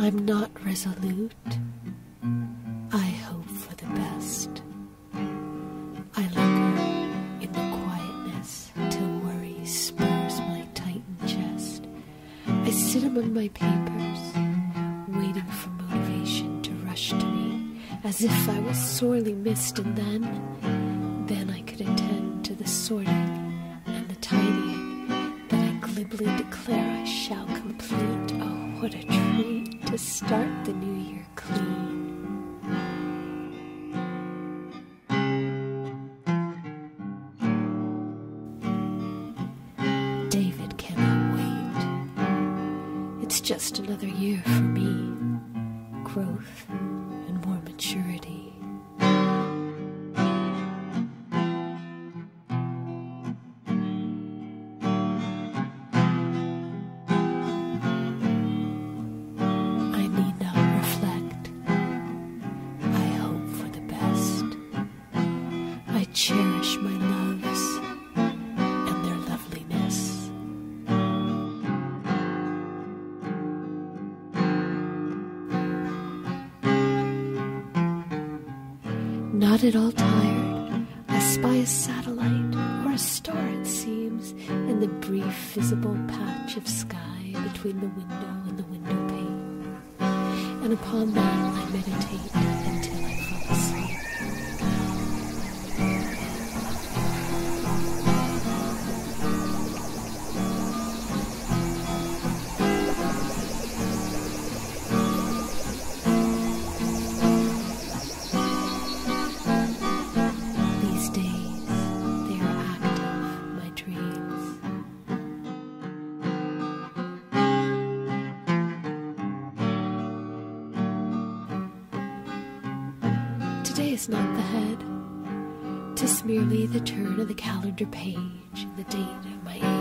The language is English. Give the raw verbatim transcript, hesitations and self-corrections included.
I'm not resolute. I hope for the best. I linger in the quietness till worry spurs my tightened chest. I sit among my papers, waiting for motivation to rush to me, as if I was sorely missed, and then, then I could attend to the sorting and the tidying that I glibly declare I shall complete. Oh, what a treat to start the new year clean. David cannot wait. It's just another year for me. Growth and more maturity. I need not reflect. I hope for the best. I cherish my loves and their loveliness. Not at all tired, I spy a satellite or a star, it seems, in the brief visible patch of sky between the window and the window pane. And upon that I meditate until I fall asleep. Today is not the head, 'tis merely the turn of the calendar page and the date of my age.